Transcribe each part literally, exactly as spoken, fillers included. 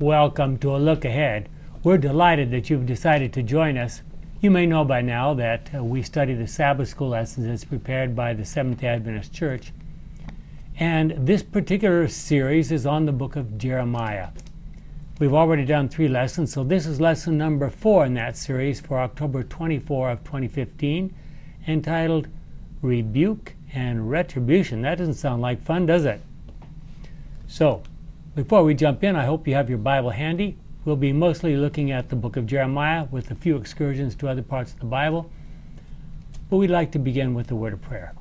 welcome to a look ahead. We're delighted that you've decided to join us. You may know by now that uh, we study the Sabbath School lessons as prepared by the Seventh-day Adventist Church. And this particular series is on the book of Jeremiah. We've already done three lessons, so this is lesson number four in that series for October twenty-fourth of twenty fifteen, entitled Rebuke and Retribution. That doesn't sound like fun, does it? So, before we jump in, I hope you have your Bible handy. We'll be mostly looking at the book of Jeremiah with a few excursions to other parts of the Bible. But we'd like to begin with a word of prayer.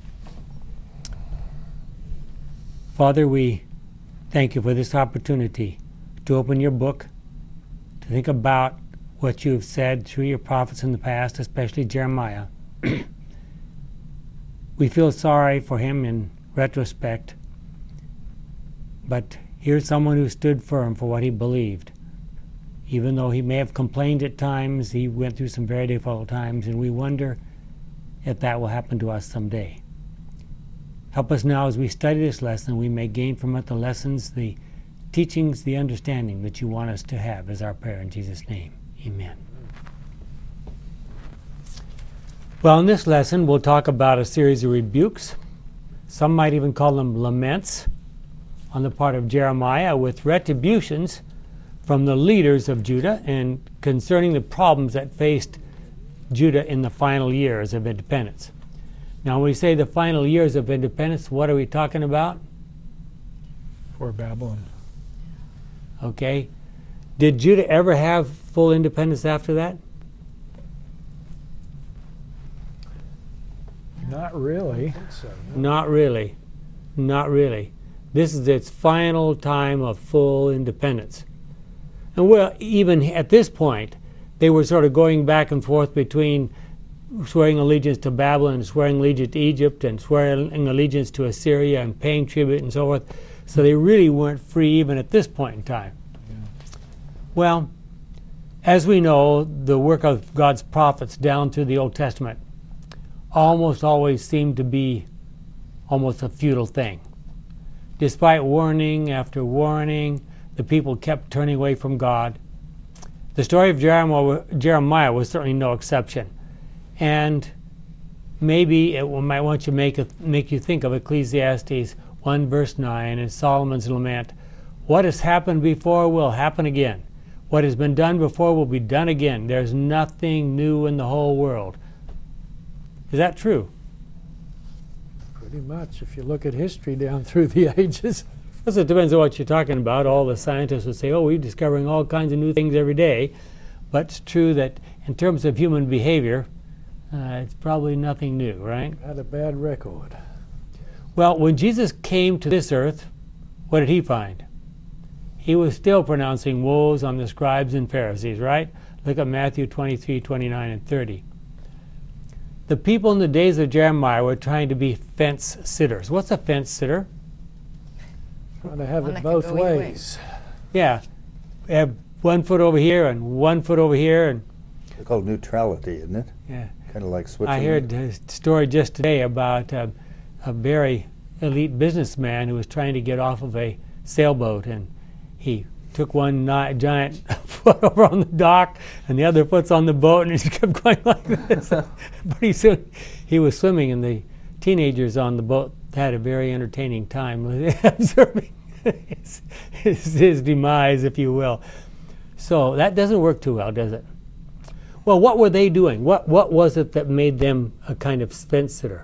Father, we thank you for this opportunity to open your book, to think about what you have said through your prophets in the past, especially Jeremiah. We feel sorry for him in retrospect, but here's someone who stood firm for what he believed. Even though he may have complained at times, he went through some very difficult times, and we wonder if that will happen to us someday. Help us now as we study this lesson, we may gain from it the lessons, the teachings, the understanding that you want us to have, is our prayer in Jesus' name. Amen. Well, in this lesson, we'll talk about a series of rebukes. Some might even call them laments on the part of Jeremiah, with retributions from the leaders of Judah and concerning the problems that faced Judah in the final years of independence. Now, when we say the final years of independence, what are we talking about? For Babylon. Okay. Did Judah ever have full independence after that? Not really. I think so, no. Not really. Not really. This is its final time of full independence. And well, even at this point, they were sort of going back and forth between swearing allegiance to Babylon and swearing allegiance to Egypt and swearing allegiance to Assyria and paying tribute and so forth. So they really weren't free even at this point in time. Yeah. Well, as we know, the work of God's prophets down through the Old Testament almost always seemed to be almost a futile thing. Despite warning after warning, the people kept turning away from God. The story of Jeremiah, Jeremiah was certainly no exception. And maybe it might want to make, a, make you think of Ecclesiastes one verse nine and Solomon's lament. What has happened before will happen again. What has been done before will be done again. There's nothing new in the whole world. Is that true? Pretty much, if you look at history down through the ages. Well, it depends on what you're talking about. All the scientists would say, oh, we're discovering all kinds of new things every day. But it's true that in terms of human behavior, uh, it's probably nothing new, right? Had a bad record. Well, when Jesus came to this earth, what did he find? He was still pronouncing woes on the scribes and Pharisees, right? Look at Matthew twenty-three, twenty-nine, and thirty. The people in the days of Jeremiah were trying to be fence sitters. What's a fence sitter? Trying to have One it that both can go either way. ways. Yeah. We have one foot over here and one foot over here. And It's called neutrality, isn't it? yeah. Kind of like switching. I heard a story just today about a, a very elite businessman who was trying to get off of a sailboat, and he took one ni- giant foot over on the dock and the other foot's on the boat, and he just kept going like this. Pretty soon he was swimming, and the teenagers on the boat had a very entertaining time observing his, his, his demise, if you will. So that doesn't work too well, does it? Well, what were they doing? What what was it that made them a kind of fence sitter?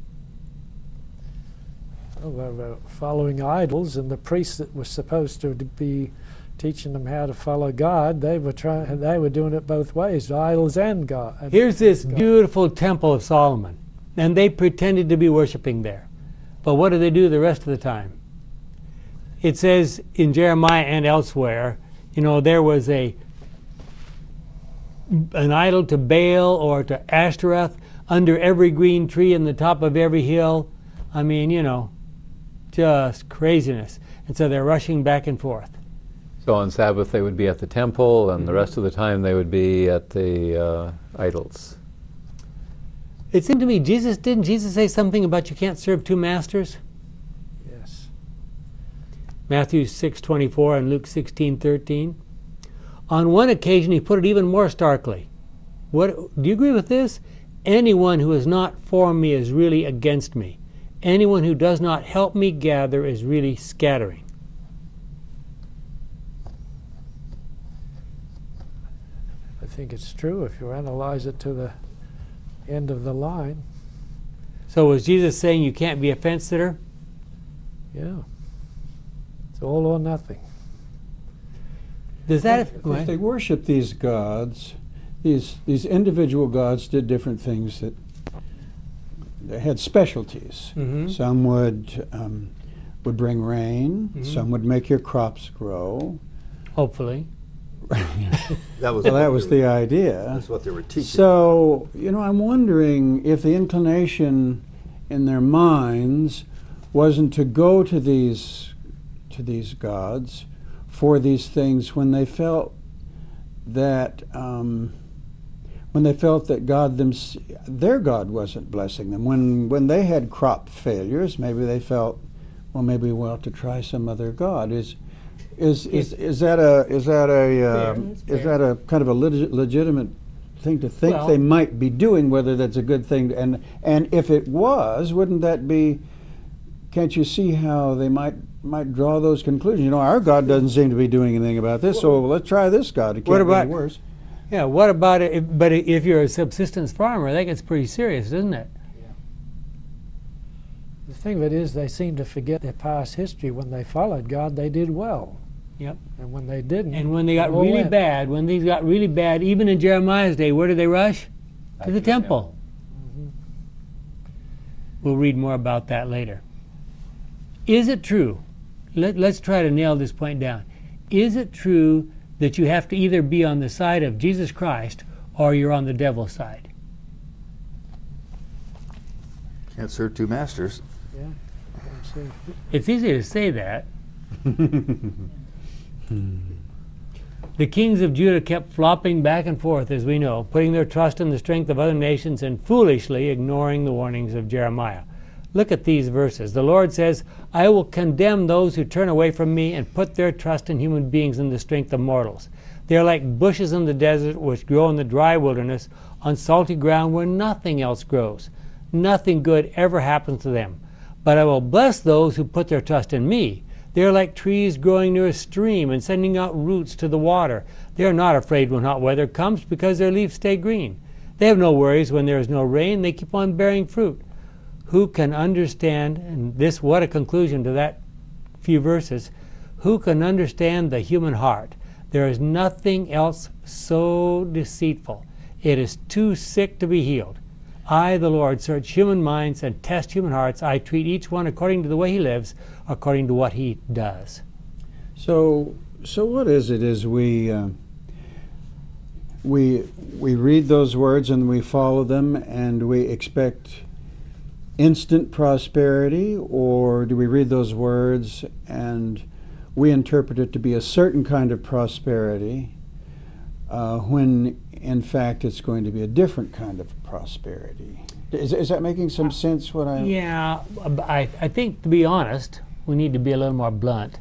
Oh, they were following idols, and the priests that were supposed to be teaching them how to follow God, they were trying. They were doing it both ways, idols and God. and Here's this God. beautiful temple of Solomon, and they pretended to be worshiping there. But what do they do the rest of the time? It says in Jeremiah and elsewhere, you know, there was a an idol to Baal or to Ashtoreth under every green tree in the top of every hill. I mean, you know, just craziness. And so they're rushing back and forth. So on Sabbath they would be at the temple, and mm-hmm. the rest of the time they would be at the uh, idols. It seemed to me, Jesus didn't Jesus say something about you can't serve two masters? Yes. Matthew six twenty-four and Luke sixteen thirteen. On one occasion, he put it even more starkly. What, do you agree with this? Anyone who is not for me is really against me. Anyone who does not help me gather is really scattering. I think it's true if you analyze it to the end of the line. So was Jesus saying you can't be a fence sitter? Yeah. It's all or nothing. Does that... If they worship these gods, these these individual gods did different things that they had specialties. Mm-hmm. Some would um, would bring rain. Mm-hmm. Some would make your crops grow. Hopefully. That was So what that they was were- the idea. That's what they were teaching. So, you know, I'm wondering if the inclination in their minds wasn't to go to these to these gods for these things when they felt that um, when they felt that God them their God wasn't blessing them. When when they had crop failures, maybe they felt, well, maybe we ought to try some other God. Is is is, is that a is that a uh, Fair, it's is fair. that a kind of a legit, legitimate thing to think Well- they might be doing? Whether that's a good thing, and and if it was, wouldn't that be? Can't you see how they might might draw those conclusions? You know, our God doesn't seem to be doing anything about this, so let's try this God. It can't What be about- any worse. Yeah, what about it? If, but if you're a subsistence farmer, that gets pretty serious, doesn't it? The thing of it is, they seem to forget their past history. When they followed God, they did well. Yep. And when they didn't, And when they got all really went. bad, when these got really bad, even in Jeremiah's day, where did they rush? Back To the to the temple. Mhm. We'll read more about that later. Is it true? Let, let's try to nail this point down. Is it true that you have to either be on the side of Jesus Christ or you're on the devil's side? Can't serve two masters. Yeah. Don't see. It's easy to say that. The kings of Judah kept flopping back and forth, as we know, putting their trust in the strength of other nations and foolishly ignoring the warnings of Jeremiah. Look at these verses. The Lord says, I will condemn those who turn away from me and put their trust in human beings and the strength of mortals. They are like bushes in the desert which grow in the dry wilderness on salty ground where nothing else grows. Nothing good ever happens to them. But I will bless those who put their trust in me. They are like trees growing near a stream and sending out roots to the water. They are not afraid when hot weather comes because their leaves stay green. They have no worries when there is no rain. They keep on bearing fruit. Who can understand, and this, what a conclusion to that few verses, who can understand the human heart? There is nothing else so deceitful. It is too sick to be healed. I, the Lord, search human minds and test human hearts. I treat each one according to the way he lives, according to what he does. So, so what is it? Is we uh, we we read those words and we follow them, and we expect instant prosperity, or do we read those words and we interpret it to be a certain kind of prosperity, uh, when in fact it's going to be a different kind of prosperity? Is, is that making some sense? What I Yeah, I, I think, to be honest, we need to be a little more blunt.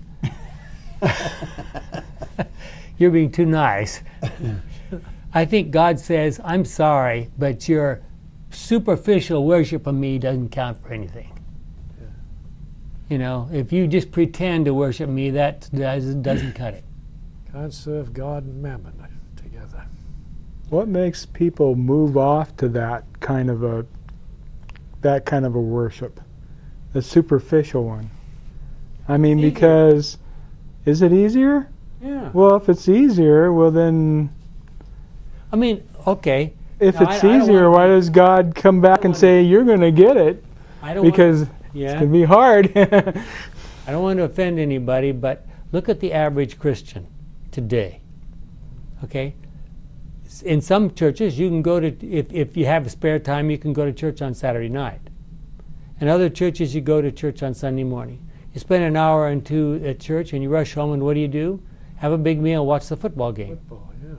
You're being too nice. I think God says, I'm sorry, but your superficial worship of me doesn't count for anything. Yeah. You know, if you just pretend to worship me, that does, doesn't cut it. Can't serve God and mammon together. What makes people move off to that kind of a that kind of a worship, the superficial one? I mean, Easier. because is it easier? Yeah. Well, if it's easier, well then, I mean, okay. if Now, it's I- I don't easier, wanna- why does God come back and wanna- say you're going to get it? I don't Because want, it's yeah, going to be hard. I don't want to offend anybody, but look at the average Christian today. Okay? S- In some churches, you can go to, if, if you have spare time, you can go to church on Saturday night. In other churches, you go to church on Sunday morning. You spend an hour and two at church and you rush home, and what do you do? Have a big meal, watch the football game. Football, yeah.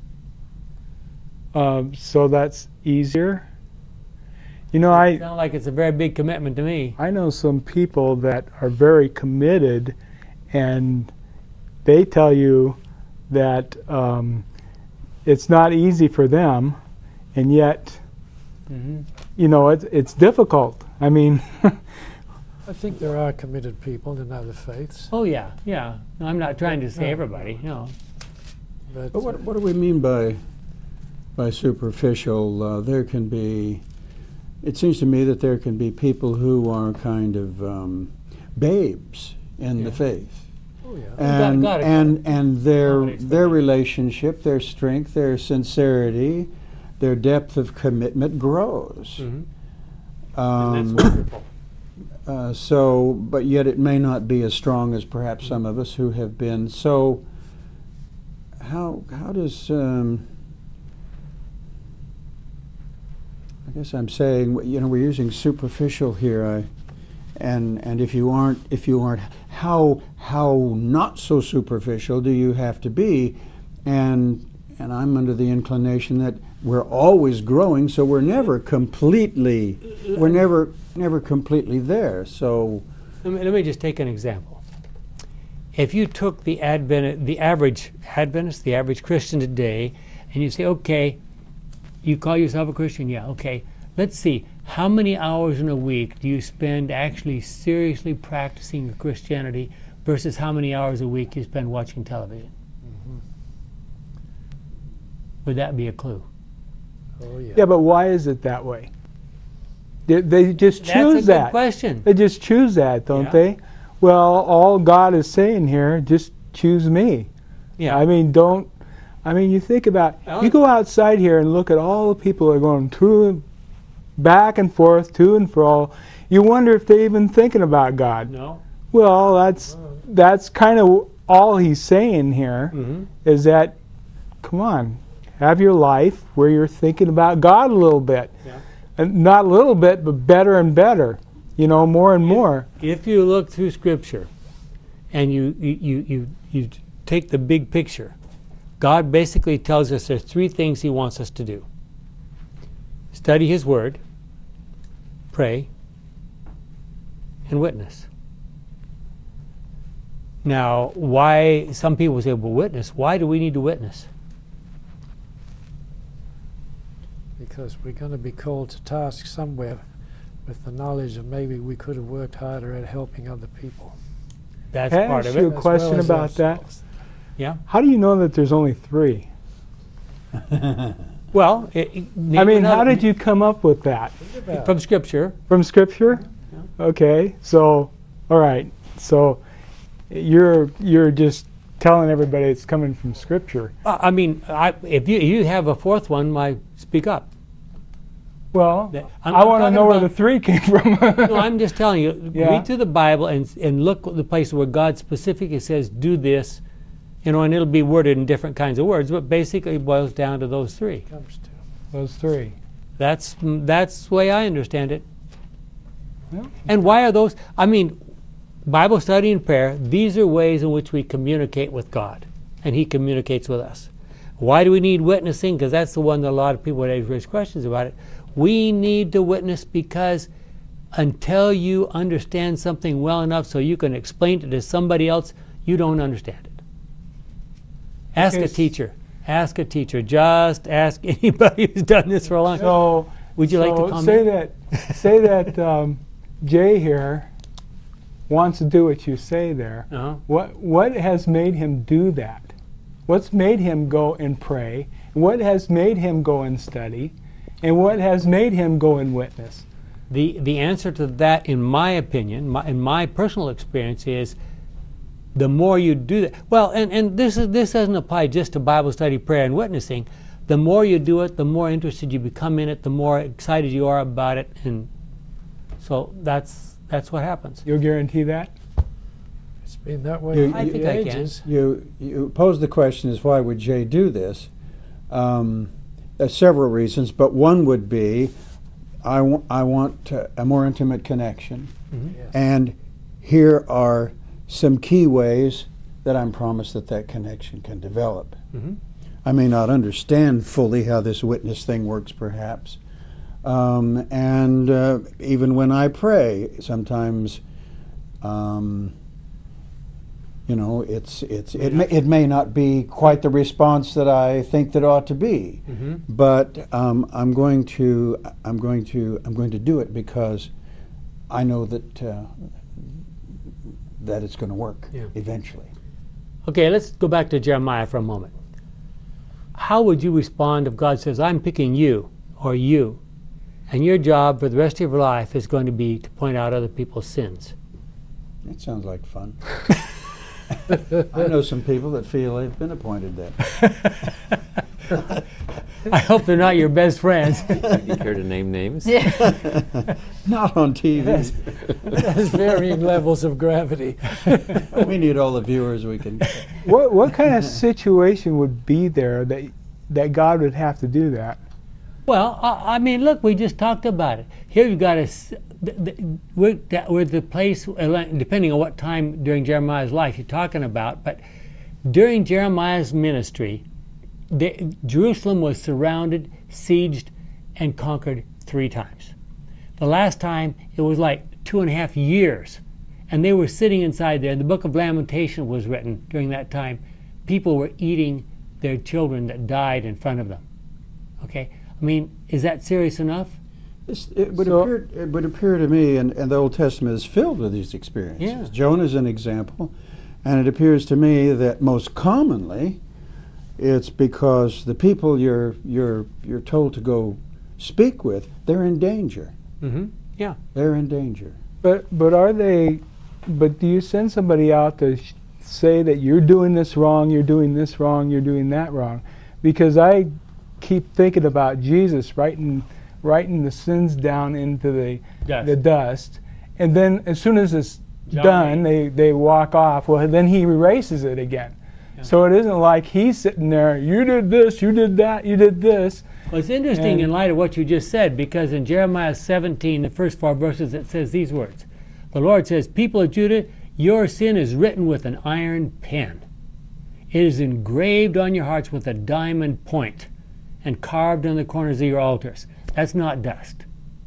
um, so that's easier. You know, I Sounds like it's a very big commitment to me. I know some people that are very committed, and they tell you that um, it's not easy for them, and yet, Mm-hmm. you know, it's it's difficult. I mean, I think there are committed people in other faiths. Oh yeah, yeah. No, I'm not trying to say No. everybody. No. But, But what, what do we mean by by superficial? Uh, there can be, it seems to me that there can be people who are kind of um, babes in the Yeah. faith. oh, yeah. And, got it. and, and their, Got it. their relationship, their strength, their sincerity, their depth of commitment grows. Mm-hmm. Um, and that's wonderful. Uh, so, but yet it may not be as strong as perhaps some of us who have been. So, how how does um, I guess I'm saying, you know, we're using superficial here. I, and and if you aren't if you aren't how how not so superficial do you have to be? And and I'm under the inclination that we're always growing, so we're never completely we're never never completely there. So Let me, let me just take an example. If you took the Advent, the average Adventist, the average Christian today, and you say, okay, you call yourself a Christian? Yeah, okay. Let's see, how many hours in a week do you spend actually seriously practicing your Christianity versus how many hours a week you spend watching television? Mm-hmm. Would that be a clue? Oh, yeah. yeah, but why is it that way? They, they just That's choose a good that. question. They just choose that, don't Yeah. they? Well, all God is saying here, just choose me. Yeah. I mean, don't. I mean, you think about. Well, You go outside here and look at all the people that are going to, back and forth, to and fro. You wonder if they're even thinking about God. No. Well, that's that's kind of all he's saying here. Mm-hmm. Is that, come on, have your life where you're thinking about God a little bit. Yeah. And not a little bit, but better and better. You know, more and more. If you look through Scripture and you, you, you, you, you take the big picture, God basically tells us there's three things He wants us to do. Study His Word, pray, and witness. Now, why, some people say, well, witness, why do we need to witness? Because we're going to be called to task somewhere with the knowledge that maybe we could have worked harder at helping other people. That's Can I part ask of you it. a as question well as about that? ourselves. Yeah. How do you know that there's only three? Well, it, it- I mean, another- how did you come up with that? Think about From it. Scripture. From Scripture? Okay, so, all right, so you're you're just telling everybody it's coming from Scripture. Uh, I mean, I, if you you have a fourth one, my speak up. Well, That- I'm- I I'm want to talking know where the about- three came from. No, I'm just telling you. Yeah. Read through the Bible and and look at the places where God specifically says, "Do this," you know, and it'll be worded in different kinds of words, but basically it boils down to those three. Comes to. Those three. That's that's the way I understand it. Well. And why are those? I mean, Bible study and prayer. These are ways in which we communicate with God, and He communicates with us. Why do we need witnessing? Because that's the one that a lot of people would raise questions about it. We need to witness because until you understand something well enough so you can explain it to somebody else, you don't understand it. Ask a Yes. teacher. Ask a teacher. Just ask anybody who's done this for a long time. So, Would you like to so comment? say that, say that um, Jay here wants to do what you say there. Uh-huh. What what has made him do that? What's made him go and pray? What has made him go and study? And what has made him go and witness? The the answer to that, in my opinion, my, in my personal experience, is the more you do that. Well, and, and this is this doesn't apply just to Bible study, prayer, and witnessing. The more you do it, the more interested you become in it, the more excited you are about it, and so that's that's what happens. You'll guarantee that? It's been that way You- for I the think I can. ages. You you pose the question is why would Jay do this? Um, there's several reasons, but one would be I, w- I want uh, a more intimate connection, Yes. and here are some key ways that I'm promised that that connection can develop. Mhm. I may not understand fully how this witness thing works, perhaps, um, and uh, even when I pray, sometimes. Um, You know, it's it's it may, it may not be quite the response that I think that ought to be, Mm-hmm. but um, I'm going to I'm going to I'm going to do it because I know that uh, that it's going to work Yeah. eventually. Okay, let's go back to Jeremiah for a moment. How would you respond if God says, I'm picking you or you, and your job for the rest of your life is going to be to point out other people's sins? It sounds like fun. I know some people that feel they've been appointed that. I hope they're not your best friends. You care to name names? Not on T V. There's varying levels of gravity. We need all the viewers we can. What what kind of situation would be there that that God would have to do that? Well, I, I mean, look, we just talked about it. Here you've got a, s- th- th- we're, that, we're the place, uh, depending on what time during Jeremiah's life you're talking about, but during Jeremiah's ministry, the, Jerusalem was surrounded, sieged, and conquered three times. The last time, it was like two and a half years, and they were sitting inside there. The book of Lamentation was written during that time. People were eating their children that died in front of them. Okay? I mean, is that serious enough? This, it, would So- appear, it would appear to me, and, and the Old Testament is filled with these experiences. Yeah. Jonah's an example, and it appears to me that most commonly it's because the people you're you're you're told to go speak with, they're in danger. Mm-hmm. Yeah. They're in danger. But but are they? But do you send somebody out to sh- say that you're doing this wrong, you're doing this wrong, you're doing that wrong? Because I keep thinking about Jesus writing writing the sins down into the Dust. the dust, and then as soon as it's John done, eight. they they walk off. Well, then he erases it again. Yeah. So it isn't like he's sitting there. You did this, you did that, you did this. Well, it's interesting And- in light of what you just said, because in Jeremiah seventeen, the first four verses, it says these words. The Lord says, people of Judah, your sin is written with an iron pen. It is engraved on your hearts with a diamond point and carved on the corners of your altars. That's not dust.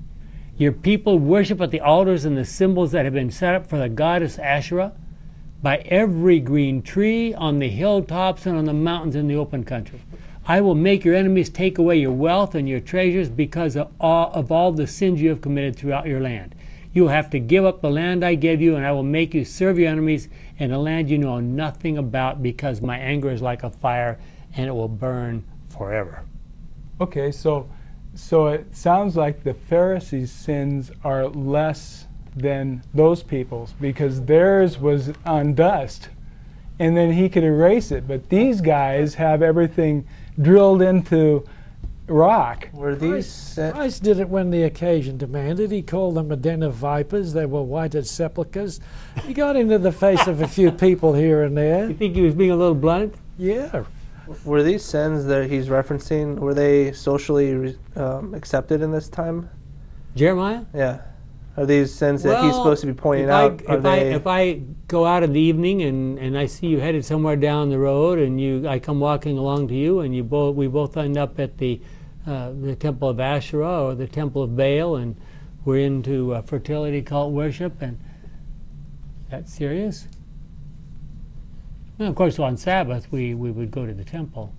Your people worship at the altars and the symbols that have been set up for the goddess Asherah by every green tree, on the hilltops, and on the mountains in the open country. I will make your enemies take away your wealth and your treasures because of all, of all the sins you have committed throughout your land. You will have to give up the land I gave you, and I will make you serve your enemies in a land you know nothing about, because my anger is like a fire, and it will burn forever. Okay, so so it sounds like the Pharisees' sins are less than those people's, because theirs was on dust, and then he could erase it. But these guys have everything drilled into rock. Were these Christ, set? Christ did it when the occasion demanded. He called them a den of vipers. They were whited sepulchres. He got into the face of a few people here and You there. think he was being a little blunt? Yeah. Were these sins that he's referencing? Were they socially re- um, accepted in this time? Jeremiah? Yeah. Are these sins that he's Well, supposed to be pointing if out? I, are if, I, they? if I go out in the evening and, and I see you headed somewhere down the road, and you I come walking along to you, and you both we both end up at the uh, the temple of Asherah or the temple of Baal, and we're into uh, fertility cult worship, and that's serious. And of course, on Sabbath we, we would go to the temple.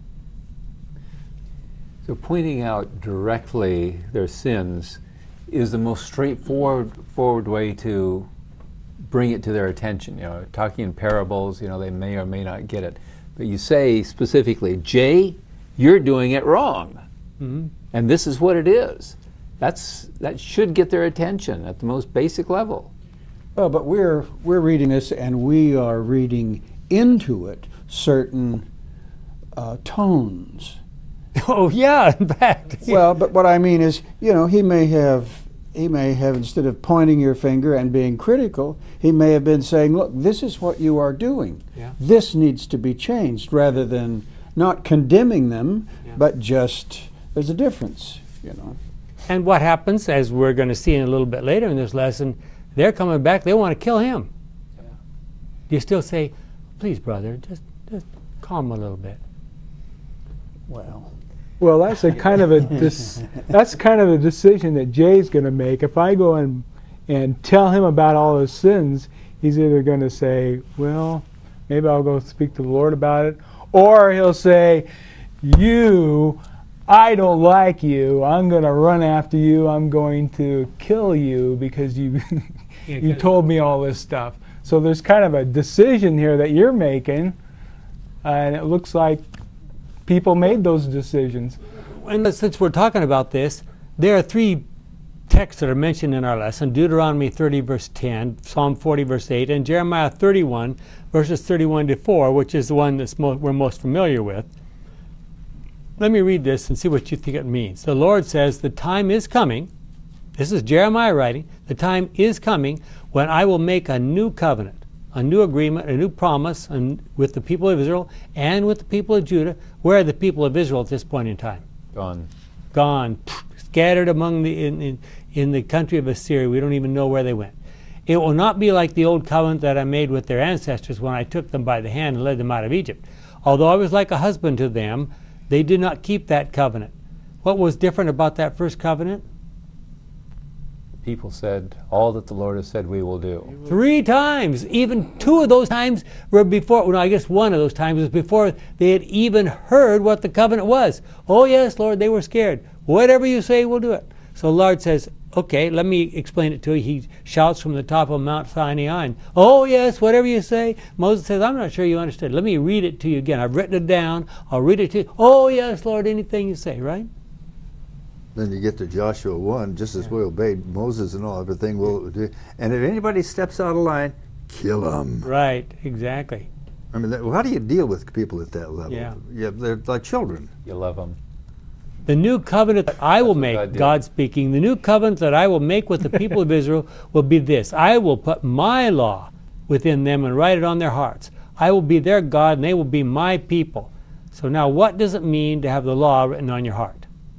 So pointing out directly their sins is the most straightforward forward way to bring it to their attention. You know, talking in parables, you know, they may or may not get it. But you say specifically, Jay, you're doing it wrong. Mm-hmm. And this is what it is. That's that should get their attention at the most basic level. Well, but we're we're reading this, and we are reading into it certain uh, tones. Oh yeah, in fact. Well, but what I mean is, you know, he may have he may have, instead of pointing your finger and being critical, he may have been saying, look, this is what you are doing. Yeah. This needs to be changed, rather than not condemning them, Yeah. but just there's a difference, you know. And what happens, as we're going to see in a little bit later in this lesson, they're coming back, they want to kill him. Yeah. You still say, please, brother, just, just calm a little bit. Well, Well, that's a kind of a dis- that's kind of a decision that Jay's going to make. If I go and and tell him about all his sins, he's either going to say, well, maybe I'll go speak to the Lord about it, or he'll say, you, I don't like you, I'm going to run after you, I'm going to kill you because you, you told me all this stuff. So there's kind of a decision here that you're making, and it looks like people made those decisions. And since we're talking about this, there are three texts that are mentioned in our lesson: Deuteronomy thirty, verse ten, Psalm forty, verse eight, and Jeremiah thirty-one, verses thirty-one to four, which is the one that mo- we're most familiar with. Let me read this and see what you think it means. The Lord says, the time is coming, this is Jeremiah writing, the time is coming when I will make a new covenant, a new agreement, a new promise and with the people of Israel and with the people of Judah. Where are the people of Israel at this point in time? Gone. Gone. Scattered among the in, in, in the country of Assyria. We don't even know where they went. It will not be like the old covenant that I made with their ancestors when I took them by the hand and led them out of Egypt. Although I was like a husband to them, they did not keep that covenant. What was different about that first covenant? People said, all that the Lord has said we will do. Three times. Even two of those times were before, well, I guess one of those times was before they had even heard what the covenant was. Oh yes, Lord, they were scared. Whatever you say, we'll do it. So the Lord says, okay, let me explain it to you. He shouts from the top of Mount Sinai, and, oh yes, whatever you say. Moses says, I'm not sure you understood. Let me read it to you again. I've written it down. I'll read it to you. Oh yes, Lord, anything you say, right? Then you get to Joshua one, just as we obeyed Moses and all, everything we'll do. And if anybody steps out of line, kill them. Right, exactly. I mean, that, well, how do you deal with people at that level? Yeah. Yeah, they're like children. You love them. The new covenant that I will That's what make, God did. God speaking, the new covenant that I will make with the people of Israel will be this. I will put my law within them and write it on their hearts. I will be their God and they will be my people. So now what does it mean to have the law written on your heart?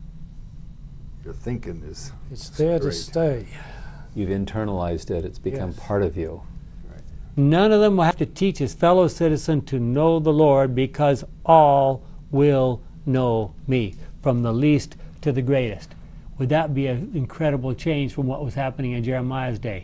Your thinking is It's there to straight. stay. You've internalized it. It's become Yes. part of you. None of them will have to teach his fellow citizen to know the Lord, because all will know me, from the least to the greatest. Would that be an incredible change from what was happening in Jeremiah's day?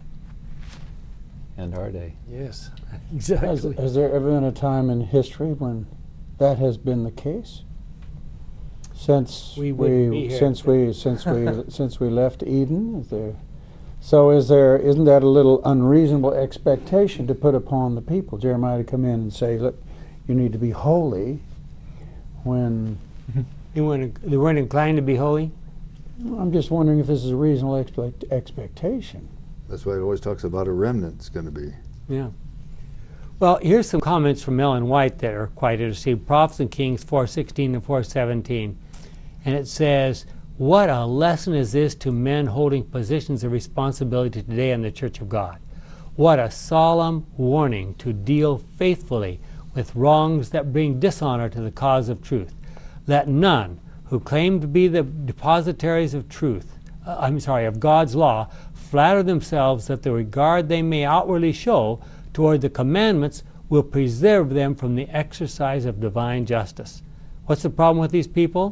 And our day. Yes, Has, exactly. has there ever been a time in history when that has been the case? Since We wouldn't be here. since we since we since we left Eden, is there? So is there? Isn't that a little unreasonable expectation to put upon the people? Jeremiah to come in and say, "Look, you need to be holy." When They weren't, they weren't inclined to be holy? I'm just wondering if this is a reasonable expect, expectation. That's why it always talks about a remnant it's going to be. Yeah. Well, here's some comments from Ellen White that are quite interesting. Prophets and Kings four sixteen and four seventeen. And it says, what a lesson is this to men holding positions of responsibility today in the Church of God. What a solemn warning to deal faithfully with wrongs that bring dishonor to the cause of truth. Let none who claim to be the depositaries of truth, uh, I'm sorry, of God's law, flatter themselves that the regard they may outwardly show toward the commandments will preserve them from the exercise of divine justice. What's the problem with these people?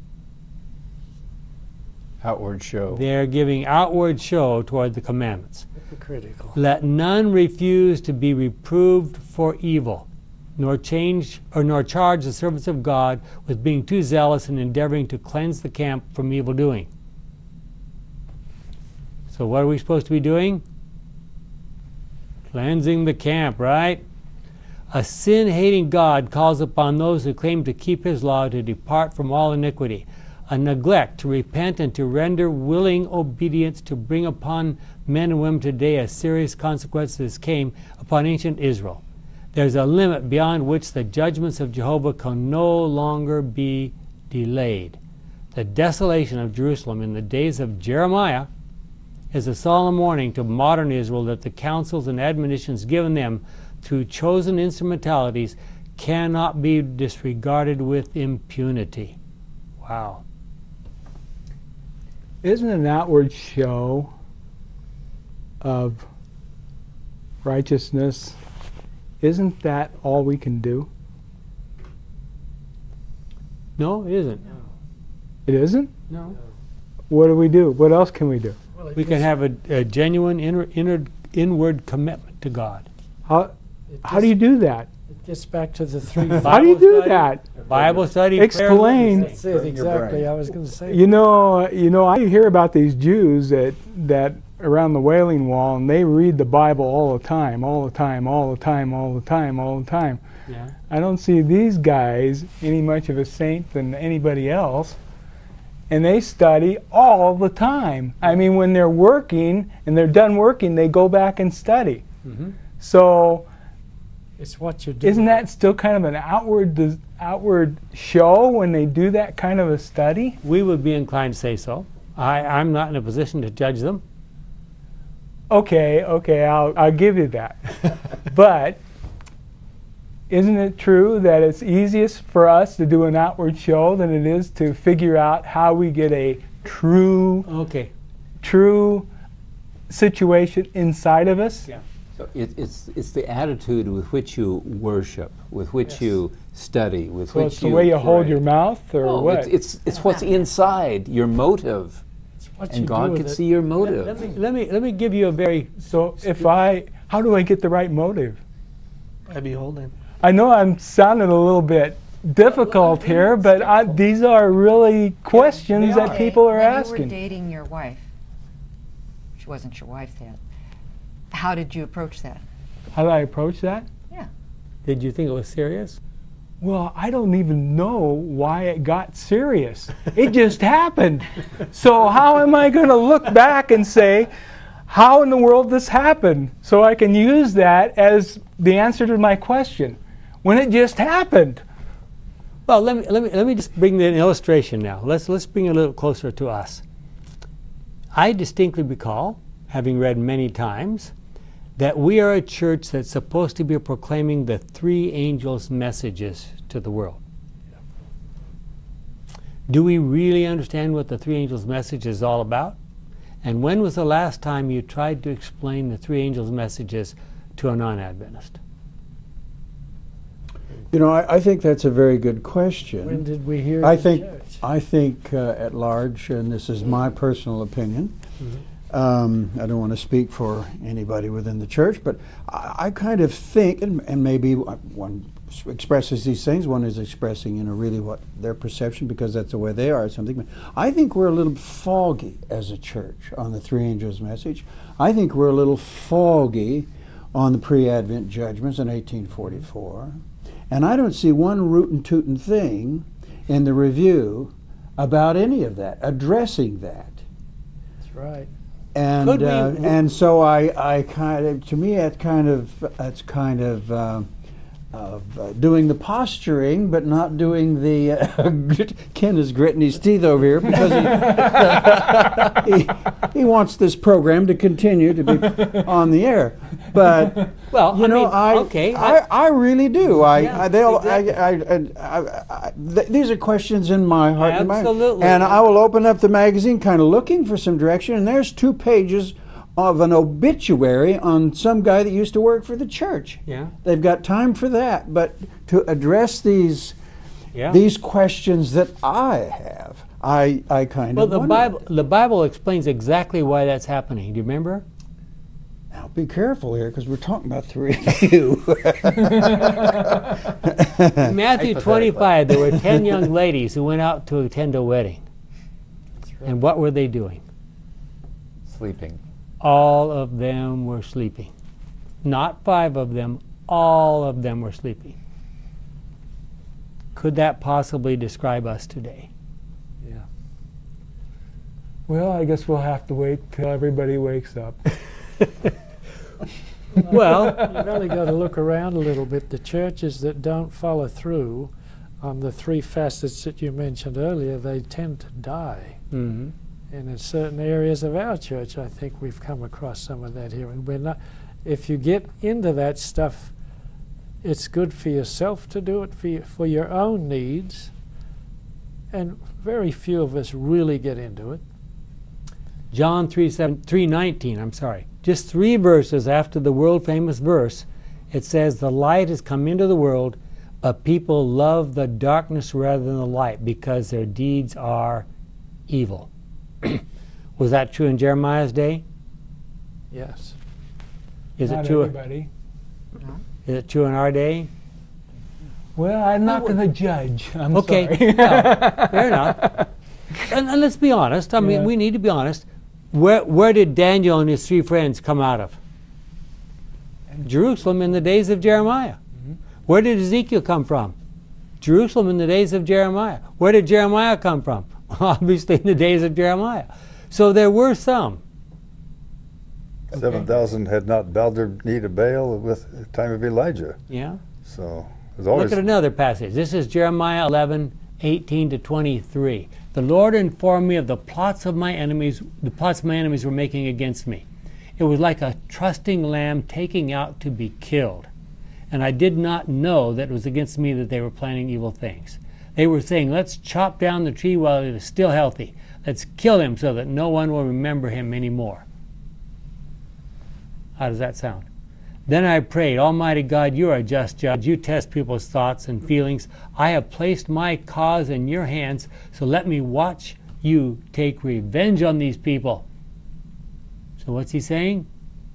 Outward show. They're giving outward show toward the commandments. Hypocritical. Let none refuse to be reproved for evil, nor change or nor charge the servants of God with being too zealous and endeavoring to cleanse the camp from evil doing. So what are we supposed to be doing? Cleansing the camp, right? A sin-hating God calls upon those who claim to keep his law to depart from all iniquity. A neglect to repent and to render willing obedience to bring upon men and women today as serious consequences came upon ancient Israel. There's a limit beyond which the judgments of Jehovah can no longer be delayed. The desolation of Jerusalem in the days of Jeremiah is a solemn warning to modern Israel that the counsels and admonitions given them through chosen instrumentalities cannot be disregarded with impunity. Wow. Isn't an outward show of righteousness, isn't that all we can do? No, it isn't. It isn't? No. What do we do? What else can we do? Well, it We can is- have a, a genuine inner, inner, inward commitment to God. How, It how do you do that? It gets back to the three. How do you do that? Bible study. Explain. That's it, exactly. I was going to say. You know, you know, I hear about these Jews that that around the Wailing Wall, and they read the Bible all the time, all the time, all the time, all the time, all the time. Yeah. I don't see these guys any much of a saint than anybody else, and they study all the time. I mean, when they're working and they're done working, they go back and study. Mm-hmm. So, It's what you're doing. isn't that still kind of an outward des- outward show when they do that kind of a study? We would be inclined to say so. I, I'm not in a position to judge them. Okay, okay, I'll I'll give you that. But isn't it true that it's easiest for us to do an outward show than it is to figure out how we get a true Okay. true situation inside of us? Yeah. So it, it's it's the attitude with which you worship, with which Yes. you study, with So which it's the you way you hold pray. your mouth, or No, what? It's, it's it's what's inside your motive, It's what you and do God with can it. see your Let, motive. let me let me let me give you a very So if I, how do I get the right motive? By beholding. I know I'm sounding a little bit difficult here, but I, these are really questions that Okay, people are when you asking. were dating your wife, she wasn't your wife then. How did you approach that? How do I approach that? Yeah. Did you think it was serious? Well, I don't even know why it got serious. It just happened. So how am I going to look back and say, how in the world this happened? So I can use that as the answer to my question. When it just happened. Well, let me let me let me just bring an illustration now. Let's let's bring it a little closer to us. I distinctly recall, having read many times, that we are a church that's supposed to be proclaiming the three angels' messages to the world. Do we really understand what the three angels' message is all about? And when was the last time you tried to explain the three angels' messages to a non-Adventist? You know, I, I think that's a very good question. When did we hear I it in think church? I think uh, at large, and this is my personal opinion. Mm-hmm. Um, I don't want to speak for anybody within the church, but I, I kind of think, and, and maybe one expresses these things, one is expressing, you know, really what their perception, because that's the way they are or something. But I think we're a little foggy as a church on the three angels message. I think we're a little foggy on the pre-Advent judgments in eighteen forty-four. And I don't see one rootin' tootin' thing in the review about any of that, addressing that. That's right. And Could we- uh, and so I, I kind of, to me, that's kind of that's kind of uh, of uh, doing the posturing, but not doing the. Uh, Ken is gritting his teeth over here because he, he he wants this program to continue to be on the air. But Well, you I know, mean, I, okay, I, I really do. I, Yeah, I they'll exactly. I, I, I, I, th- these are questions in my heart and mind. Absolutely. And I will open up the magazine, kind of looking for some direction, and there's two pages of an obituary on some guy that used to work for the church. Yeah. They've got time for that, but to address these Yeah. these questions that I have, I I kind Well, of the wonder. Bible the Bible explains exactly why that's happening. Do you remember? Now be careful here, because we're talking about the review. In Matthew twenty-five, there were ten young ladies who went out to attend a wedding. And what were they doing? Sleeping. All of them were sleeping. Not five of them, all of them were sleeping. Could that possibly describe us today? Yeah. Well, I guess we'll have to wait till everybody wakes up. Well, You've only got to look around a little bit. The churches that don't follow through on the three facets that you mentioned earlier, they tend to die. mhm. And in certain areas of our church, I think we've come across some of that here. And we're not, if you get into that stuff, it's good for yourself to do it for, you, for your own needs. And very few of us really get into it. John three nineteen, I'm sorry. Just three verses after the world-famous verse, it says, "The light has come into the world, but people love the darkness rather than the light because their deeds are evil." Was that true in Jeremiah's day? Yes. Is Not it true? everybody. No. Is it true in our day? Well, I'm not going to judge. I'm Okay, sorry. well, fair enough. And, and let's be honest. I mean, Yeah. we need to be honest. Where where did Daniel and his three friends come out of? Jerusalem in the days of Jeremiah. Mm-hmm. Where did Ezekiel come from? Jerusalem in the days of Jeremiah. Where did Jeremiah come from? Obviously in the days of Jeremiah. So there were some. Seven thousand had not bowed their knee to Baal with the time of Elijah. Yeah. So there's always. Look at another passage. This is Jeremiah eleven, eighteen to twenty-three. The Lord informed me of the plots of my enemies, the plots my enemies were making against me. It was like a trusting lamb taking out to be killed. And I did not know that it was against me that they were planning evil things. They were saying, let's chop down the tree while it is still healthy. Let's kill him so that no one will remember him anymore. How does that sound? Then I prayed, Almighty God, you are a just judge. You test people's thoughts and feelings. I have placed my cause in your hands, so let me watch you take revenge on these people. So what's he saying?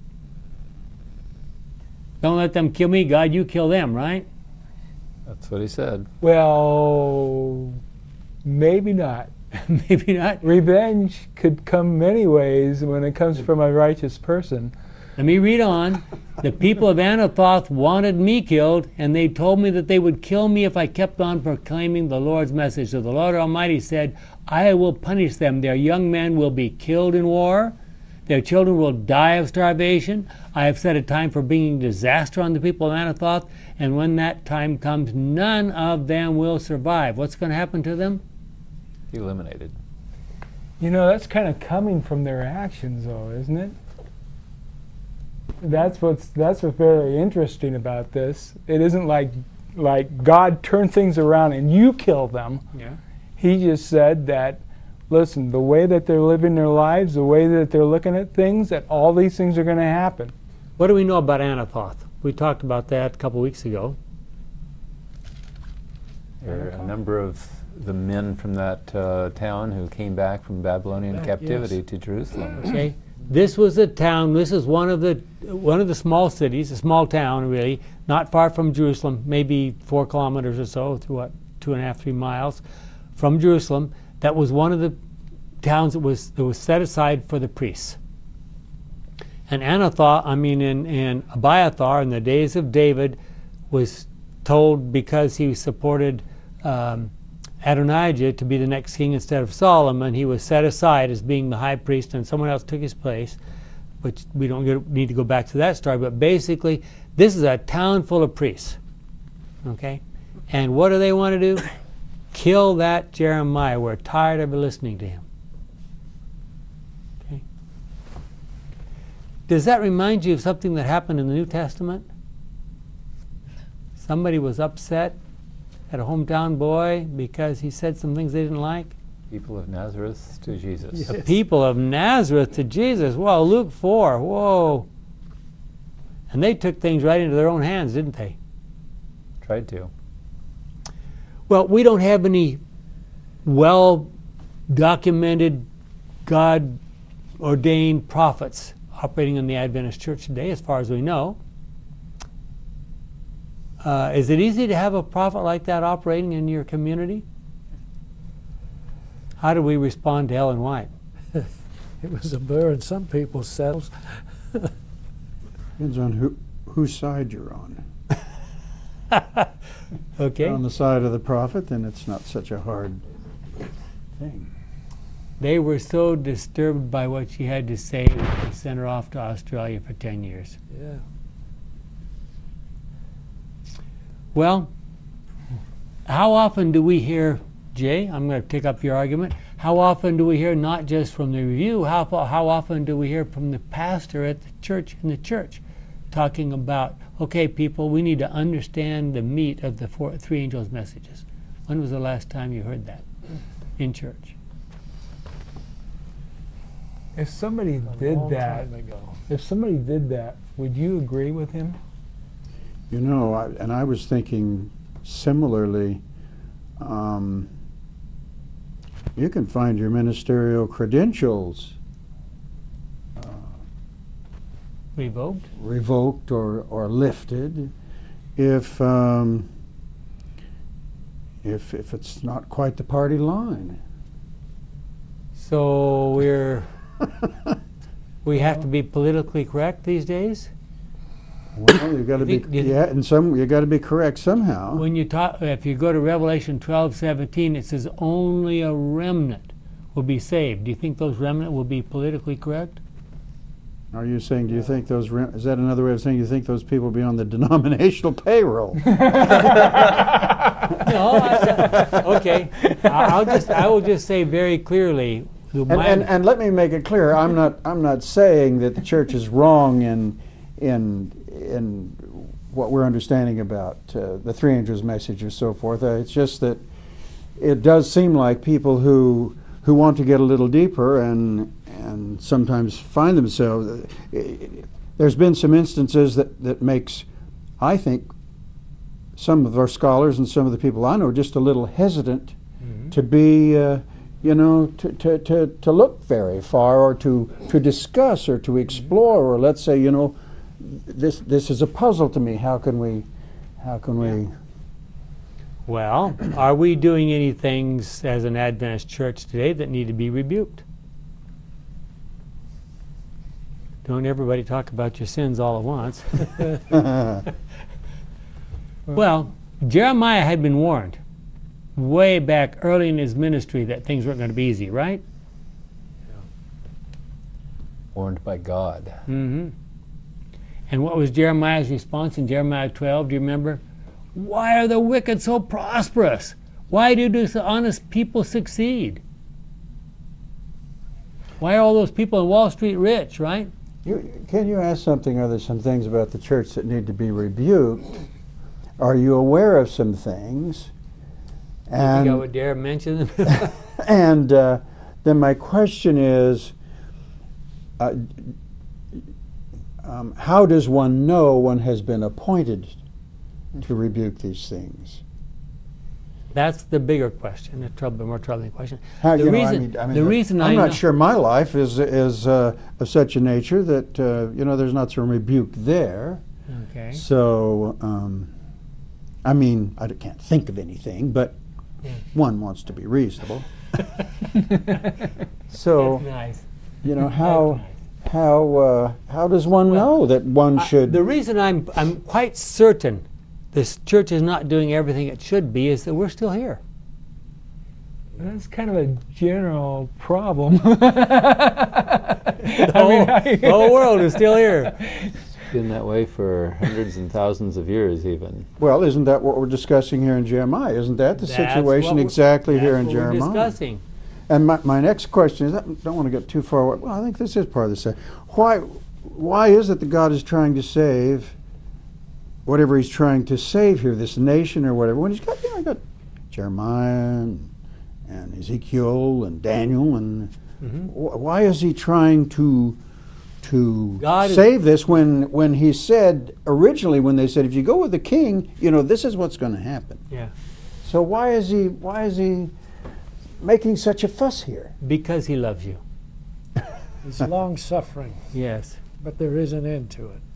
Don't let them kill me, God, you kill them, right? That's what he said. Well, maybe not. Maybe not. Revenge could come many ways when it comes from a righteous person. Let me read on. The people of Anathoth wanted me killed, and they told me that they would kill me if I kept on proclaiming the Lord's message. So the Lord Almighty said, I will punish them. Their young men will be killed in war. Their children will die of starvation. I have set a time for bringing disaster on the people of Anathoth, and when that time comes, none of them will survive. What's going to happen to them? Eliminated. You know, that's kind of coming from their actions, though, isn't it? That's what's that's what's very interesting about this. It isn't like like God turned things around and you kill them. Yeah. He just said that, listen, the way that they're living their lives, the way that they're looking at things, that all these things are going to happen. What do we know about Anathoth? We talked about that a couple weeks ago. There are a number of the men from that uh, town who came back from Babylonian Back, captivity yes. to Jerusalem. Okay. This was a town. This is one of the one of the small cities, a small town, really, not far from Jerusalem, maybe four kilometers or so, through what, two and a half, three miles from Jerusalem. That was one of the towns that was that was set aside for the priests. And Anathoth, I mean, in, in Abiathar, in the days of David, was told because he supported um, Adonijah to be the next king instead of Solomon, he was set aside as being the high priest, and someone else took his place, which we don't get, need to go back to that story. But basically, this is a town full of priests. Okay? And what do they want to do? Kill that Jeremiah. We're tired of listening to him. Okay? Does that remind you of something that happened in the New Testament? Somebody was upset at a hometown boy because he said some things they didn't like. People of Nazareth to Jesus. Yes. The people of Nazareth to Jesus. Whoa, Luke four. Whoa. And they took things right into their own hands, didn't they? Tried to. Well, we don't have any well-documented, God-ordained prophets operating in the Adventist Church today, as far as we know. Uh, is it easy to have a prophet like that operating in your community? How do we respond to Ellen White? It was a burr in some people's saddles. Depends on who whose side you're on. Okay. On the side of the prophet, then it's not such a hard thing. They were so disturbed by what she had to say that they sent her off to Australia for ten years. Yeah. Well, how often do we hear, Jay, I'm going to take up your argument, how often do we hear not just from the review, how, how often do we hear from the pastor at the church, in the church, talking about, okay, people, we need to understand the meat of the four, three angels' messages. When was the last time you heard that in church? If somebody A did long that, time ago. if somebody did that, would you agree with him? You know, I, and I was thinking similarly, um, you can find your ministerial credentials uh, Revoked? revoked or, or lifted if, um, if if it's not quite the party line. So we're we have to be politically correct these days? Well, you got to be Think- did- yeah, and some you got to be correct somehow. When you talk, if you go to Revelation twelve seventeen, it says only a remnant will be saved. Do you think those remnant will be politically correct? Are you saying? Do you think those? Rem- is that another way of saying you think those people will be on the denominational payroll? No, I, okay. I- I'll just I will just say very clearly. the- And, my- and and let me make it clear. I'm not I'm not saying that the church is wrong in in in what we're understanding about uh, the three angels' message or so forth. Uh, it's just that it does seem like people who who want to get a little deeper and and sometimes find themselves. There's been some instances that that makes, I think, some of our scholars and some of the people I know just a little hesitant Mhm. to be, uh, you know, to, to, to, to look very far or to, to discuss or to explore or let's say, you know, this this is a puzzle to me. How can we, how can we? Well, are we doing any things as an Adventist church today that need to be rebuked? Don't everybody talk about your sins all at once. Well, Jeremiah had been warned way back early in his ministry that things weren't going to be easy, right? Warned by God. Mm-hmm. And what was Jeremiah's response in Jeremiah twelve? Do you remember? Why are the wicked so prosperous? Why do these honest people succeed? Why are all those people in Wall Street rich, right? You, can you ask something? Are there some things about the church that need to be rebuked? Are you aware of some things? You think I would dare mention them? And uh, then my question is, uh, um, how does one know one has been appointed to rebuke these things? That's the bigger question, the trouble, more troubling question. How, the you know, I reason, mean- I mean, the reason I'm I not know- sure my life is is uh, of such a nature that uh, you know there's not some rebuke there. Okay. So, um, I mean, I can't think of anything, but Yeah. one wants to be reasonable. So, That's nice. you know, how how uh, how does one Well, know that one I- should? the reason I'm I'm quite certain this church is not doing everything it should be is that we're still here. That's kind of a general problem. The whole, the whole world is still here. Been that way for hundreds and thousands of years, even. Well, isn't that what we're discussing here in Jeremiah? Isn't that the That's situation what we're- exactly here that's in what we're Jeremiah? discussing. And my, my next question is, I don't want to get too far away. Well, I think this is part of the same. Why, why is it that God is trying to save whatever he's trying to save here, this nation or whatever, when he's got, you know, got Jeremiah and, and Ezekiel and Daniel, and Mhm. wh- why is he trying to to God is- save this when when he said originally, when they said, if you go with the king, you know, this is what's going to happen. Yeah. So why is he why is he making such a fuss here? Because he loves you. He's long suffering, Yes. but there is an end to it.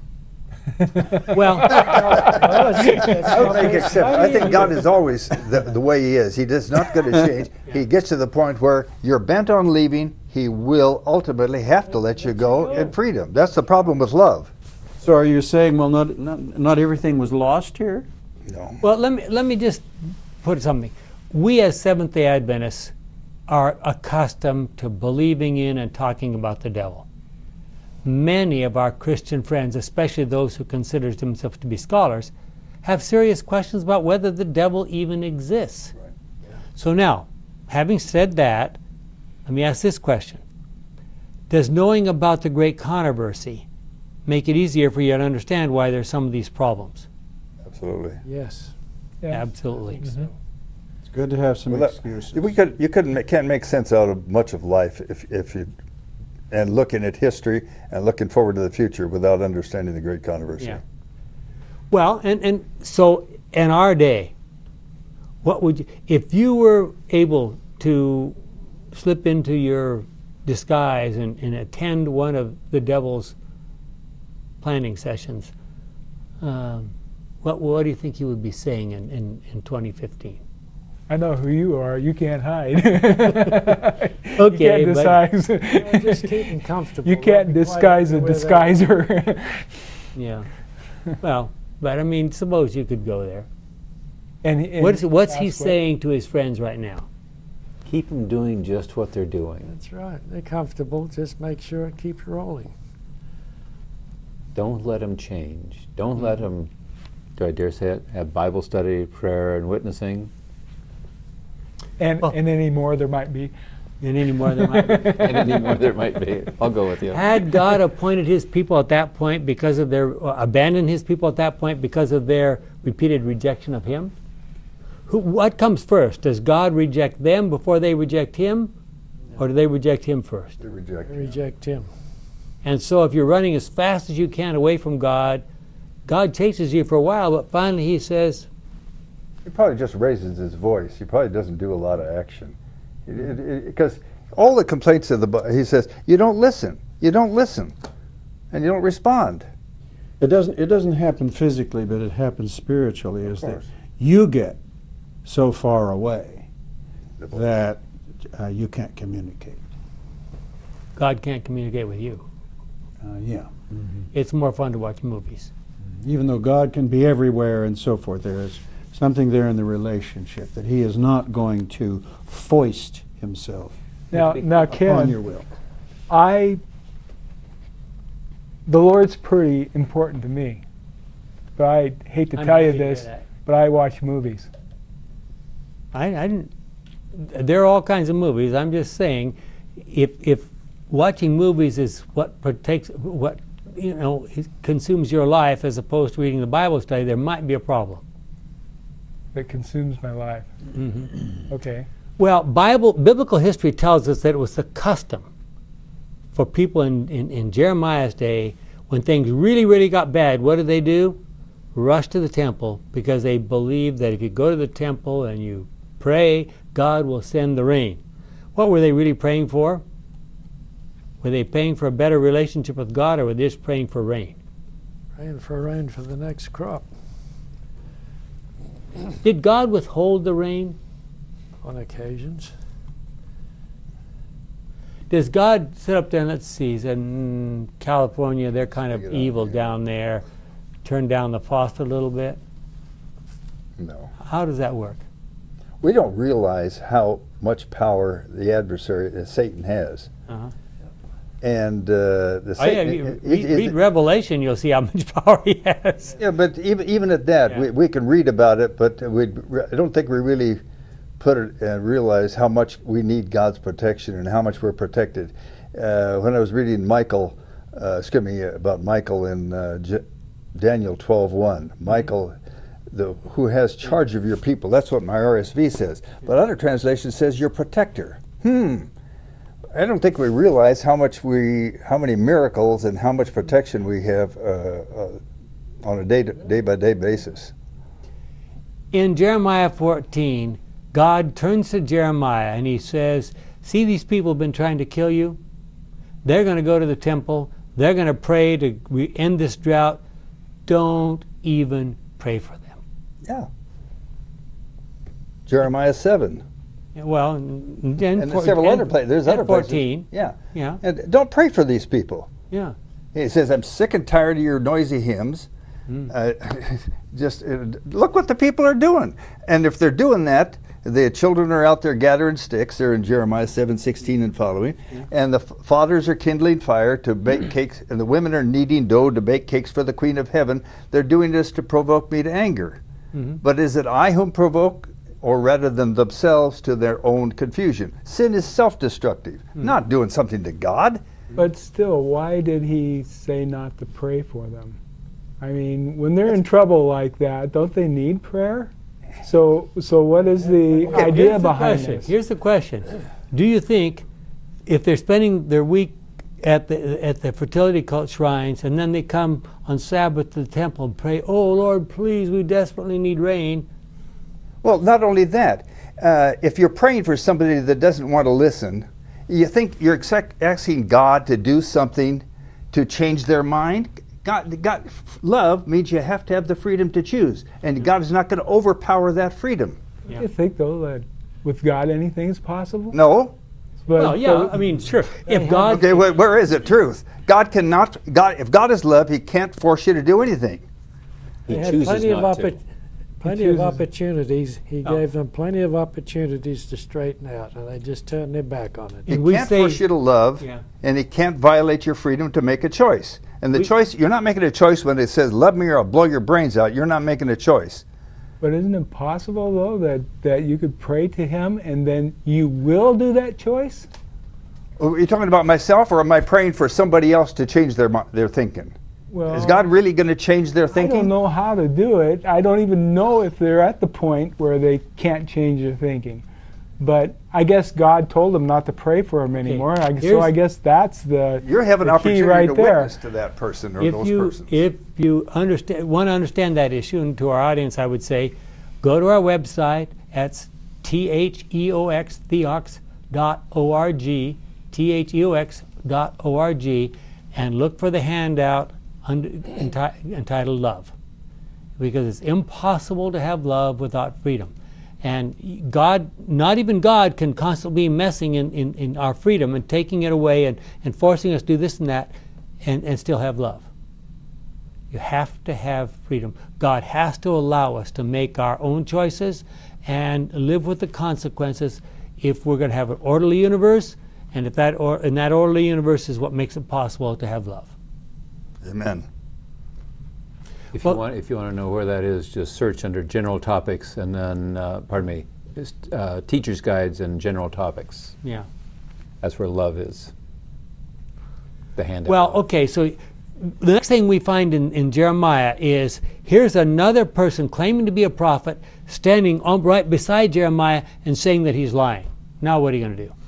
Well, Well, it's- it's I would make it's except. I mighty think and- God is always the, the way He is. He is not going to change. He gets to the point where you're bent on leaving. He will ultimately have to let you go in freedom. That's the problem with love. So are you saying, well, not not, not everything was lost here? No. well, let me let me just put something. We as Seventh-day Adventists are accustomed to believing in and talking about the devil. Many of our Christian friends, especially those who consider themselves to be scholars, have serious questions about whether the devil even exists. Right. Yeah. So now, having said that, let me ask this question. Does knowing about the great controversy make it easier for you to understand why there's some of these problems? Absolutely. Yes. Yeah. Absolutely. So, It's good to have some Well, that- excuses. We could, you couldn't, ma- can't make sense out of much of life if, if you, and looking at history and looking forward to the future without understanding the great controversy. Yeah. Well, and, and so in our day, what would you, if you were able to slip into your disguise and, and attend one of the devil's planning sessions, um, what what do you think you would be saying in, in, in twenty fifteen? I know who you are. You can't hide. Okay, you can't but- disguise. Well, just keep them comfortable. You can't Let me disguise a quiet where they- disguiser. Yeah. Well, but I mean, suppose you could go there. and, and What's what's he ask what- saying to his friends right now? Keep them doing just what they're doing. That's right. They're comfortable. Just make sure it keeps rolling. Don't let them change. Don't let them, do I dare say it, have Bible study, prayer, and witnessing. And, Well- and any more there might be. And any more there might be. And any more there might be. I'll go with you. Had God appointed his people at that point because of their, or abandoned his people at that point because of their repeated rejection of him? Who, what comes first? Does God reject them before they reject him? Or do they reject him first? They reject him. Reject him. And so if you're running as fast as you can away from God, God chases you for a while, but finally he says, He probably just raises his voice. He probably doesn't do a lot of action. Because all the complaints of the Bi- he says, you don't listen, you don't listen, and you don't respond. It doesn't. It doesn't happen physically, but it happens spiritually. Is that course. you get so far away that uh, you can't communicate. God can't communicate with you. Uh, yeah. It's more fun to watch movies. Even though God can be everywhere and so forth, there is something there in the relationship that He is not going to foist Himself Now, now upon your Ken, will. I, the Lord's pretty important to me. But I hate to I'm tell you happy to hear this, that. but I watch movies. I, I didn't. There are all kinds of movies. I'm just saying, if if watching movies is what partakes, what you know, it consumes your life as opposed to reading the Bible study, there might be a problem. That consumes my life. Mm-hmm. Okay. Well, Bible biblical history tells us that it was the custom for people in, in, in Jeremiah's day, when things really, really got bad, what did they do? Rush to the temple, because they believed that if you go to the temple and you pray, God will send the rain. What were they really praying for? Were they praying for a better relationship with God, or were they just praying for rain? Praying for rain for the next crop Did God withhold the rain? on occasions. Does God sit up there and let's see, say, mm, California, they're kind of Take it out, evil yeah. down there, turn down the faucet a little bit? No. How does that work? We don't realize how much power the adversary, uh, Satan, has. Uh-huh. And uh, the Oh, yeah, Satan, you it- read, it- read Revelation, you'll see how much power he has. yeah, but even even at that, Yeah. we, we can read about it, but we I don't think we really put it and realize how much we need God's protection and how much we're protected. Uh, when I was reading Michael, uh, excuse me, about Michael in uh, J- Daniel twelve one, Michael, the who has charge of your people. That's what my R S V says. But other translation says your protector. Hmm. I don't think we realize how much we, how many miracles and how much protection we have uh, uh, on a day to, day by day basis. In Jeremiah fourteen, God turns to Jeremiah and he says, see, these people have been trying to kill you? They're going to go to the temple. They're going to pray to re- end this drought. Don't even pray for them. Yeah. Jeremiah seven. Yeah, well, and, then And for- several and other places. There's at other fourteen. places. Yeah. Yeah, And don't pray for these people. yeah. He says, I'm sick and tired of your noisy hymns. Mm. Uh, just uh, look what the people are doing. And if they're doing that, the children are out there gathering sticks. They're in Jeremiah seven sixteen and following. Yeah. And the f- fathers are kindling fire to bake cakes, and the women are kneading dough to bake cakes for the Queen of Heaven. They're doing this to provoke me to anger. Mm-hmm. But is it I whom provoke, or rather than themselves to their own confusion? Sin is self-destructive, Mm-hmm. not doing something to God. But still, why did he say not to pray for them? I mean, when they're in trouble like that, don't they need prayer? So, so what is the Okay, idea here's the behind question. this? Here's the question. Do you think if they're spending their week at the at the fertility cult shrines and then they come on Sabbath to the temple and pray, oh Lord, please, we desperately need rain? Well, not only that, uh, if you're praying for somebody that doesn't want to listen, you think you're exact, asking God to do something to change their mind? God, God, love means you have to have the freedom to choose, and God is not going to overpower that freedom. Do you think, though, that with God anything's possible? No. But, Well, yeah, but- I mean, sure. If God, Okay, where, where is the truth? God cannot. God, if God is love, He can't force you to do anything. He They had chooses plenty of not to. oppo- plenty of chooses- opportunities. He Oh. gave them plenty of opportunities to straighten out, and they just turned their back on it. He And we can't say- force you to love, Yeah. and He can't violate your freedom to make a choice. And the We- choice, you're not making a choice when it says, love me or I'll blow your brains out. You're not making a choice. But isn't it possible, though, that, that you could pray to Him and then you will do that choice? Are you talking about myself, or am I praying for somebody else to change their mi- their thinking? Well, Is God really going to change their I thinking? don't know how to do it. I don't even know if they're at the point where they can't change their thinking. But I guess God told them not to pray for him anymore. I, so here's- I guess that's the, You have an the key opportunity right to there. witness to that person or if those you persons. if you understand want to understand that issue, and to our audience, I would say, go to our website at T H E O X theox dot org, T H E O X dot org, and look for the handout under, enti- entitled Love, because it's impossible to have love without freedom. And God, not even God, can constantly be messing in, in, in our freedom and taking it away and, and forcing us to do this and that and, and still have love. You have to have freedom. God has to allow us to make our own choices and live with the consequences if we're going to have an orderly universe, and if that or, and that orderly universe is what makes it possible to have love. Amen. If Well- you want, if you want to know where that is, just search under general topics, and then, uh, pardon me, just, uh, teachers' guides and general topics. Yeah. That's where love is. The handout. Well, okay, so the next thing we find in, in Jeremiah is here's another person claiming to be a prophet standing on, right beside Jeremiah and saying that he's lying. Now what are you going to do?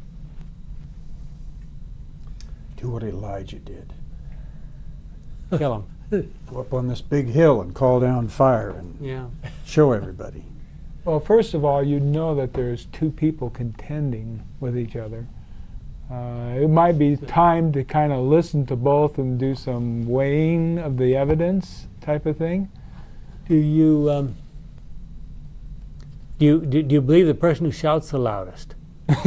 Do what Elijah did. Kill him. Go up on this big hill and call down fire and Yeah. show everybody. well, first of all, you know that there's two people contending with each other. Uh, it might be time to kind of listen to both and do some weighing of the evidence type of thing. Do you um, do you do, do you believe the person who shouts the loudest?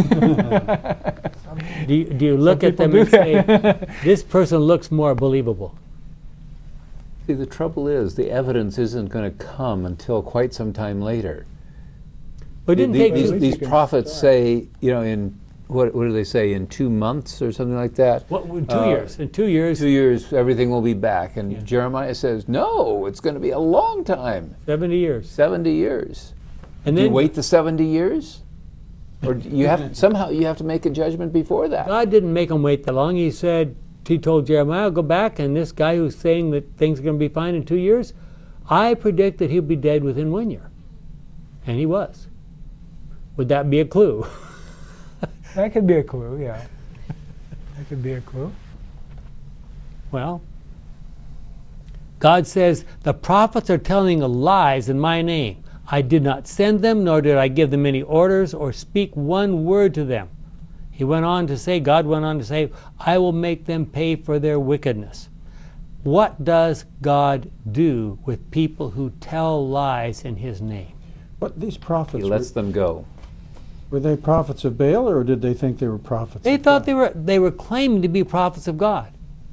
do you, do you look Some at them people and do say that. this person looks more believable? see, the trouble is the evidence isn't going to come until quite some time later. But it didn't The- take these, two, these you can prophets start. say, you know, in what, what do they say, in two months or something like that? what, in two Uh, years. In two years, Two years, everything will be back. And Yeah. Jeremiah says, no, it's going to be a long time, seventy years. seventy years. And Do then you wait the seventy years? Or do you have somehow you have to make a judgment before that. God didn't make him wait that long. He said, he told Jeremiah, go back, and this guy who's saying that things are going to be fine in two years, I predict that he'll be dead within one year. And he was. Would that be a clue? That could be a clue, yeah. That could be a clue. Well, God says, the prophets are telling lies in my name. I did not send them, nor did I give them any orders or speak one word to them. He went on to say, God went on to say, I will make them pay for their wickedness. What does God do with people who tell lies in his name? But these He prophets, were, lets them go. were they prophets of Baal, or did they think they were prophets They of thought God? they were they were claiming to be prophets of God.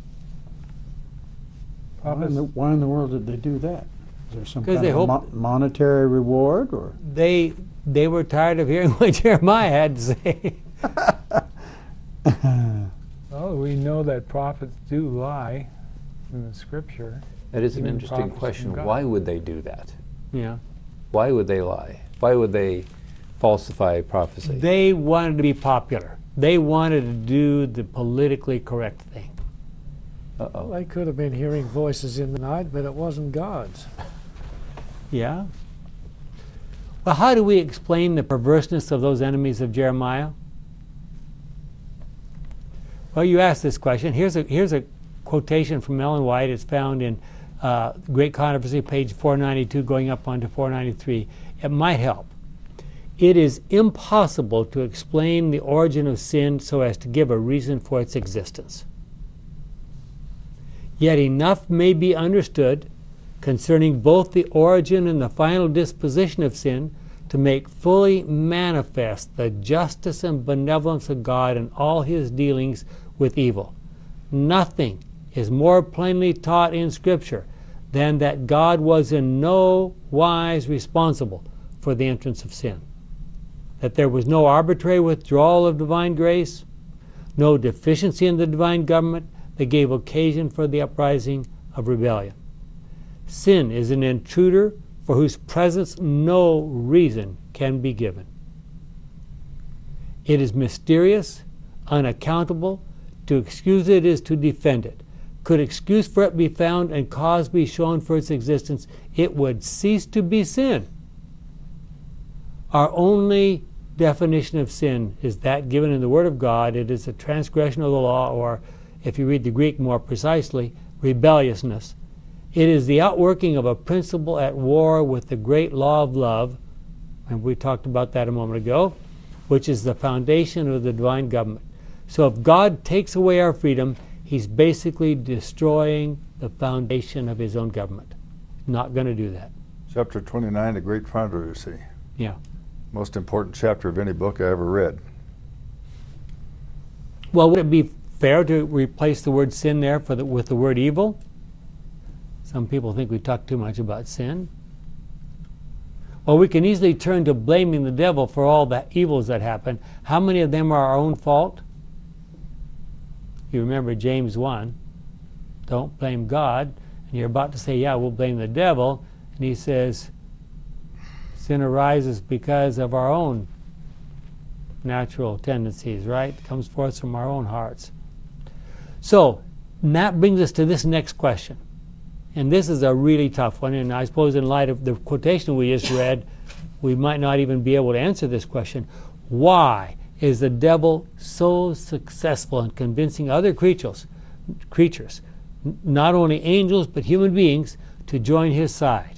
Why in, the, why in the world did they do that? Is there some 'Cause kind they of hope- mo- monetary reward, or? They they were tired of hearing what Jeremiah had to say. Well, we know that prophets do lie in the scripture. That is an Even interesting prophets question. from God. Why would they do that? Yeah. Why would they lie? Why would they falsify prophecy? They wanted to be popular. They wanted to do the politically correct thing. Uh-oh. They could have been hearing voices in the night, but it wasn't God's. Yeah. Well, how do we explain the perverseness of those enemies of Jeremiah? Well, you asked this question. Here's a here's a quotation from Ellen White. It's found in uh, Great Controversy, page four ninety-two, going up onto four ninety-three. It might help. It is impossible to explain the origin of sin so as to give a reason for its existence. Yet enough may be understood concerning both the origin and the final disposition of sin to make fully manifest the justice and benevolence of God in all his dealings with evil. Nothing is more plainly taught in Scripture than that God was in no wise responsible for the entrance of sin, that there was no arbitrary withdrawal of divine grace, no deficiency in the divine government that gave occasion for the uprising of rebellion. Sin is an intruder for whose presence no reason can be given. It is mysterious, unaccountable. To excuse it is to defend it. Could excuse for it be found and cause be shown for its existence, it would cease to be sin. Our only definition of sin is that given in the Word of God. It is a transgression of the law, or, if you read the Greek more precisely, rebelliousness. It is the outworking of a principle at war with the great law of love, and we talked about that a moment ago, which is the foundation of the divine government. So if God takes away our freedom, he's basically destroying the foundation of his own government. Not going to do that. Chapter twenty-nine, the great controversy. Yeah. Most important chapter of any book I ever read. Well, would it be fair to replace the word sin there for the, with the word evil? Some people think we talk too much about sin. Well, we can easily turn to blaming the devil for all the evils that happen. How many of them are our own fault? You remember James one. Don't blame God. And you're about to say, yeah, we'll blame the devil. And he says, sin arises because of our own natural tendencies, right? It comes forth from our own hearts. So, and that brings us to this next question. And this is a really tough one, and I suppose in light of the quotation we just read, we might not even be able to answer this question. Why is the devil so successful in convincing other creatures, creatures, not only angels but human beings, to join his side?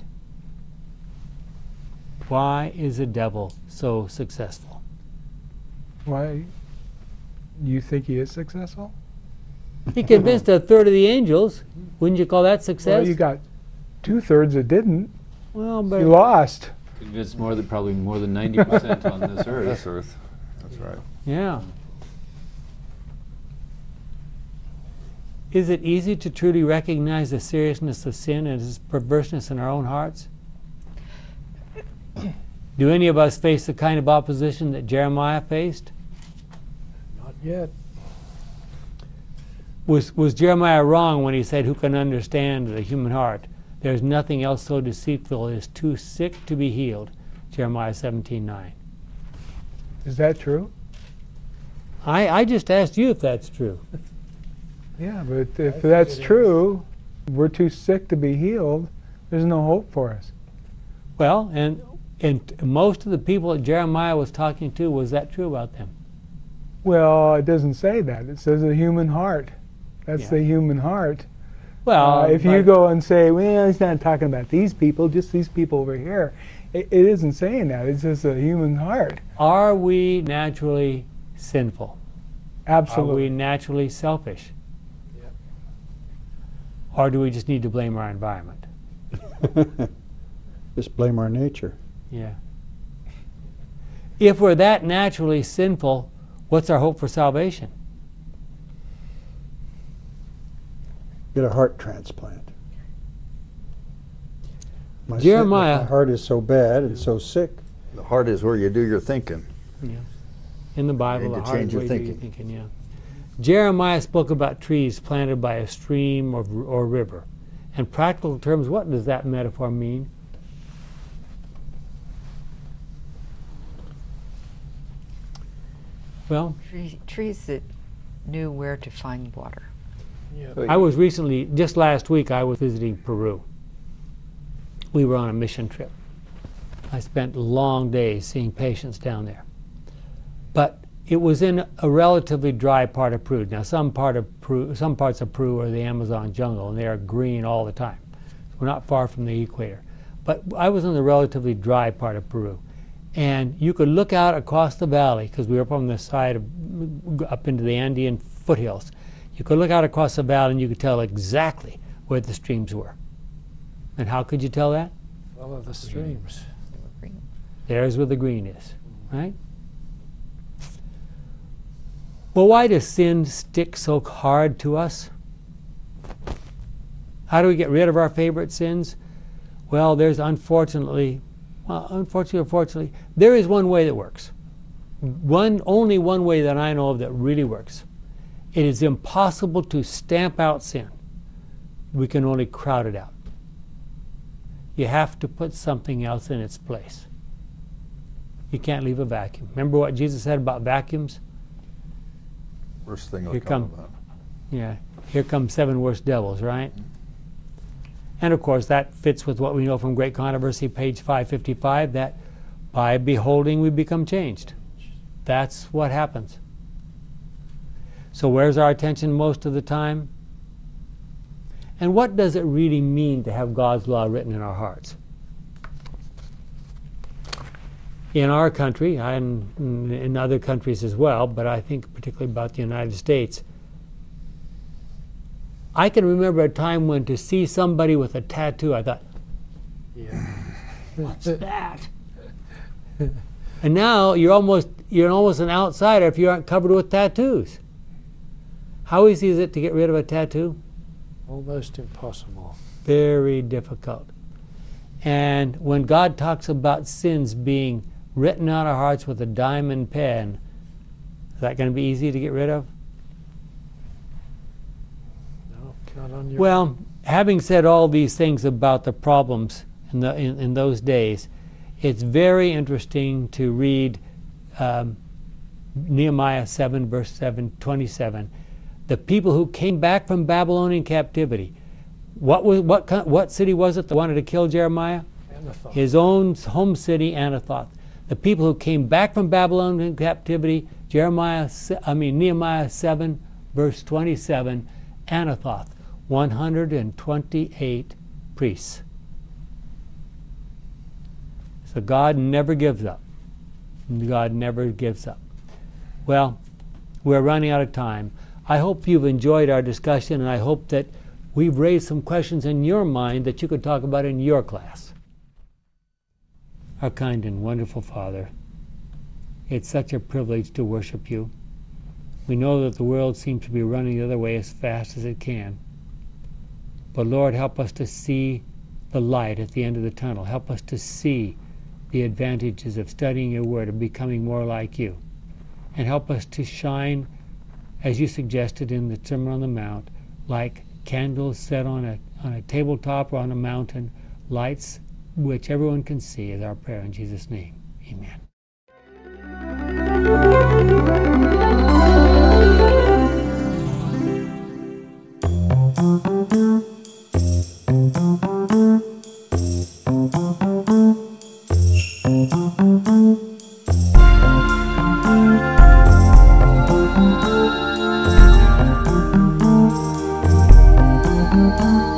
Why is the devil so successful? Why? You think he is successful? He convinced a third of the angels. Wouldn't you call that success? Well, you got two-thirds that didn't. Well, but you lost. Convinced more than probably more than ninety percent on this earth. This earth. That's right. Yeah. Is it easy to truly recognize the seriousness of sin and its perverseness in our own hearts? Do any of us face the kind of opposition that Jeremiah faced? Not yet. Was, was Jeremiah wrong when he said, who can understand the human heart? There's nothing else so deceitful, it is too sick to be healed. Jeremiah seventeen nine. Is that true? I, I just asked you if that's true. Yeah, but if that's true, we're too sick to be healed. There's no hope for us. Well, and, and most of the people that Jeremiah was talking to, was that true about them? Well, it doesn't say that. It says a human heart. That's Yeah. the human heart. Well, uh, if you go and say, well, he's not talking about these people, just these people over here, it, it isn't saying that. It's just a human heart. Are we naturally sinful? Absolutely. Are we naturally selfish? Yep. Or do we just need to blame our environment? Just blame our nature. Yeah. If we're that naturally sinful, what's our hope for salvation? Get a heart transplant. My Jeremiah- sin- my heart is so bad and so sick. The heart is where you do your thinking. Yeah. In the Bible, Need the to heart change is your where you do your thinking. thinking, yeah. Jeremiah spoke about trees planted by a stream or, or river. In practical terms, what does that metaphor mean? Well, Trees, trees that knew where to find water. Yep. I was recently, just last week, I was visiting Peru. We were on a mission trip. I spent long days seeing patients down there. But it was in a relatively dry part of Peru. Now, some part of Peru, some parts of Peru are the Amazon jungle, and they are green all the time. We're not far from the equator. But I was in the relatively dry part of Peru. And you could look out across the valley, because we were up on the side of, up into the Andean foothills. You could look out across the valley and you could tell exactly where the streams were. And how could you tell that? Follow the streams. There's where the green is, right? Well, why does sin stick so hard to us? How do we get rid of our favorite sins? Well, there's unfortunately, well, unfortunately, unfortunately, there is one way that works. One, only one way that I know of that really works. It is impossible to stamp out sin. We can only crowd it out. You have to put something else in its place. You can't leave a vacuum. Remember what Jesus said about vacuums? Worst thing will Here come come- about. Yeah, here come seven worst devils, right? And of course, that fits with what we know from Great Controversy, page five fifty-five, that by beholding we become changed. That's what happens. So where's our attention most of the time? And what does it really mean to have God's law written in our hearts? In our country, and in other countries as well, but I think particularly about the United States, I can remember a time when to see somebody with a tattoo, I thought, Yeah. what's that? And now you're almost you're almost an outsider if you aren't covered with tattoos. How easy is it to get rid of a tattoo? Almost impossible. Very difficult. And when God talks about sins being written on our hearts with a diamond pen, is that going to be easy to get rid of? No, not on your. Well, having said all these things about the problems in, the, in, in those days, it's very interesting to read um, Nehemiah seven, verse seven, twenty-seven. The people who came back from Babylonian captivity. What was what co- what city was it that wanted to kill Jeremiah? Anathoth. His own home city, Anathoth. The people who came back from Babylonian captivity, Jeremiah, se- I mean Nehemiah seven, verse twenty-seven, Anathoth, one hundred twenty-eight priests. So God never gives up. God never gives up. Well, we're running out of time. I hope you've enjoyed our discussion, and I hope that we've raised some questions in your mind that you could talk about in your class. Our kind and wonderful Father, it's such a privilege to worship you. We know that the world seems to be running the other way as fast as it can. But Lord, help us to see the light at the end of the tunnel. Help us to see the advantages of studying your word and becoming more like you. And help us to shine, as you suggested in the Sermon on the Mount, like candles set on a, on a tabletop or on a mountain, lights which everyone can see, is our prayer in Jesus' name. Amen. Thank you.